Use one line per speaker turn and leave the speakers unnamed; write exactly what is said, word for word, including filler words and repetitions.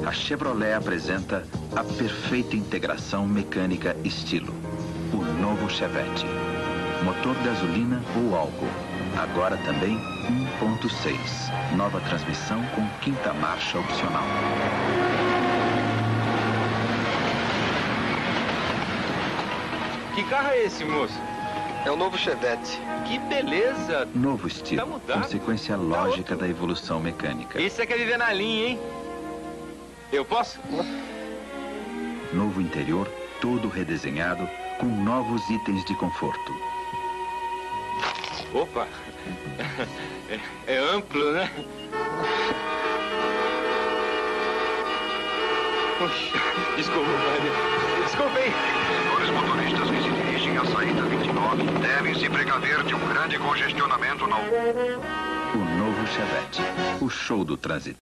A Chevrolet apresenta a perfeita integração mecânica estilo. O novo Chevette. Motor gasolina ou álcool. Agora também um ponto seis. Nova transmissão com quinta marcha opcional.
Que carro é esse, moço?
É o novo Chevette.
Que beleza!
Novo estilo.
Tá mudado.
Consequência lógica da evolução mecânica.
Isso é que é viver na linha, hein? Eu posso?
Novo interior, todo redesenhado, com novos itens de conforto.
Opa! É, é amplo, né? Puxa, desculpa, desculpem.
Senhores motoristas que se dirigem à saída vinte e nove devem se precaver de um grande congestionamento na...
O novo Chevette. O show do trânsito.